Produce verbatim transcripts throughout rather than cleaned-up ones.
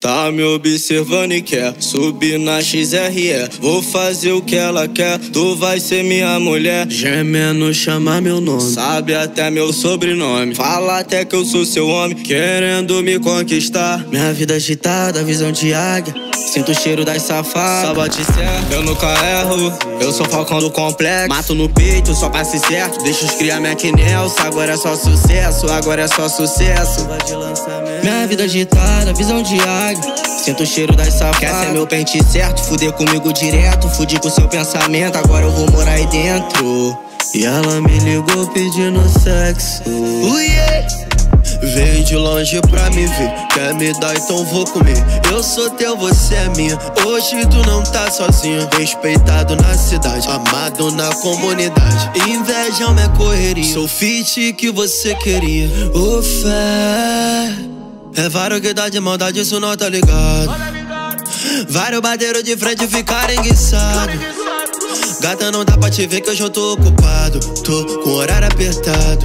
Tá me observando e quer subir na X R E. Vou fazer o que ela quer, tu vai ser minha mulher. Gemendo chama meu nome, sabe até meu sobrenome. Fala até que eu sou seu homem, querendo me conquistar. Minha vida agitada, visão de águia, sinto o cheiro das safadas. Só bate certo, eu nunca erro, eu sou falcão do complexo. Mato no peito, só passe certo, deixa os cria Mac Nelson. Agora é só sucesso, agora é só sucesso. Minha vida agitada, visão de águia, sinto o cheiro das safadas. Quer ser meu pente certo, fuder comigo direto. Fudi com seu pensamento, agora eu vou morar aí dentro. E ela me ligou pedindo sexo. uh, yeah. Veio de longe pra me ver, quer me dar, então vou comer. Eu sou teu, você é minha, hoje tu não tá sozinha. Respeitado na cidade, amado na comunidade. Inveja é uma correria, sou fit que você queria. Ô fé, é vários que dá de maldade, isso não tá ligado. Vários bateram de frente e ficaram enguiçados. Gata, não dá pra te ver que hoje eu tô ocupado, tô com o horário apertado.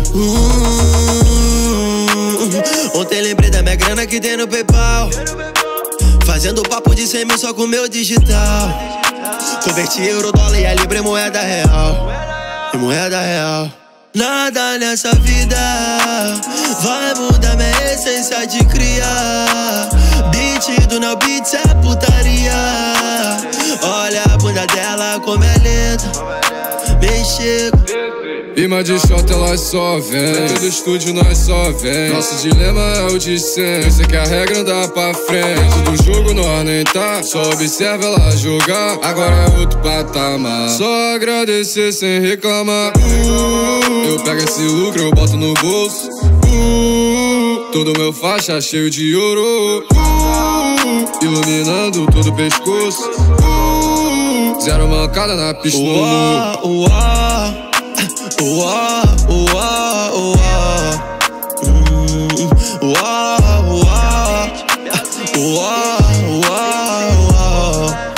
hum, Ontem lembrei da minha grana que tem no PayPal, fazendo papo de cem mil só com meu digital. Converti euro, dólar e a libra em moeda real, em moeda real. Nada nessa vida vai mudar minha essência de criar. Beat do Neo Beats é putaria. Olha a bunda dela como é lenta, bem chego. Rima de shot elas só vem, do estúdio nós só vem. Nosso dilema é o de sempre, eu sei que a regra anda pra frente. Do jogo nós nem tá, só observa ela jogar. Agora é outro patamar, só agradecer sem reclamar. uh, Eu pego esse lucro, eu boto no bolso. uh, Todo meu faixa cheio de ouro, uh, iluminando todo o pescoço. uh, Zero mancada na pista no muro. Uá, uá, uá. Hum, uá, uá. Uá, uá, uá.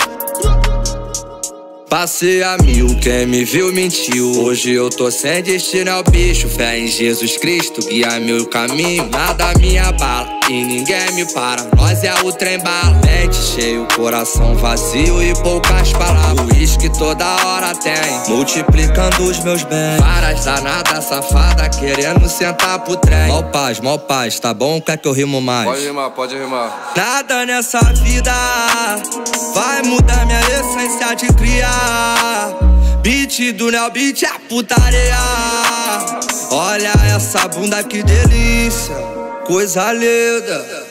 Passei a mil, quem me viu mentiu. Hoje eu tô sem destino ao bicho. Fé em Jesus Cristo, guia meu caminho. Nada me abala e ninguém me para. Nós é o trem bala, mente cheio, coração vazio e poucas palavras. O uísque toda hora tem, multiplicando os meus bens. Várias danadas safada querendo sentar pro trem. Mó paz, mó paz, tá bom? Quer que eu rimo mais? Pode rimar, pode rimar. Nada nessa vida vai mudar minha essência de criar. Beat do Neo Beats é putaria. Olha essa bunda que delícia, coisa linda.